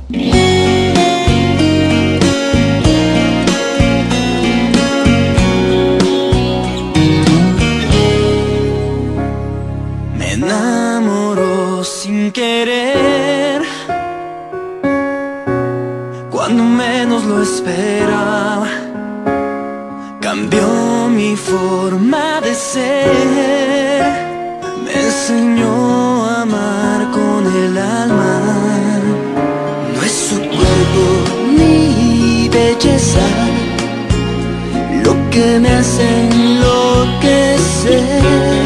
Me enamoró sin querer, cuando menos lo esperaba. Cambió mi forma de ser, me enseñó a amar con el alma. No es su cuerpo ni belleza lo que me hace enloquecer,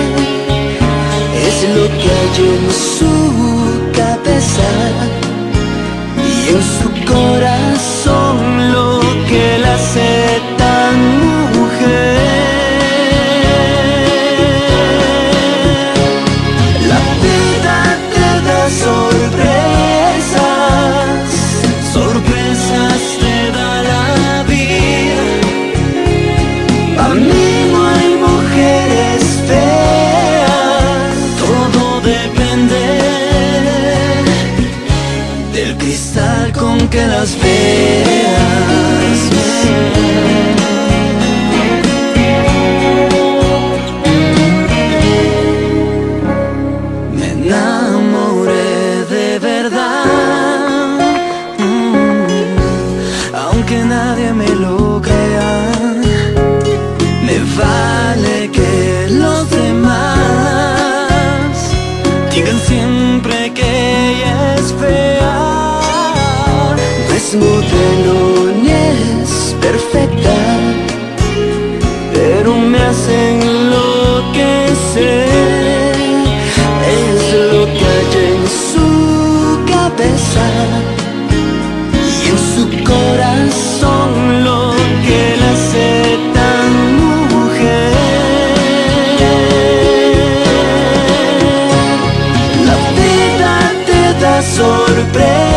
es lo que hay en su cabeza y en su corazón, lo que la hace tan mujer. La vida te da sorpresas, sorpresas te da la vida. A mí no hay mujeres feas, todo depende del cristal con que las veas. Me enamoré de verdad, aunque nadie me lo crea. Me vale que los demás digan siempre que ella es fea. No es modelo ni es perfecta, pero me hace enloquecer. Es lo que hay en su cabeza y en su corazón, lo que la hace tan mujer. La vida te da sorpresas,